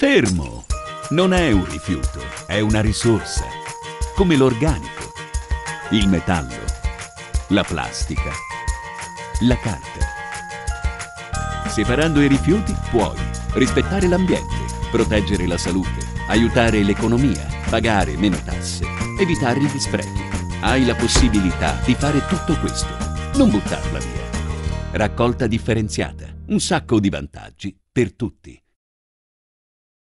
Fermo! Non è un rifiuto, è una risorsa. Come l'organico, il metallo, la plastica, la carta. Separando i rifiuti puoi rispettare l'ambiente, proteggere la salute, aiutare l'economia, pagare meno tasse, evitare gli sprechi. Hai la possibilità di fare tutto questo. Non buttarla via. Raccolta differenziata. Un sacco di vantaggi per tutti.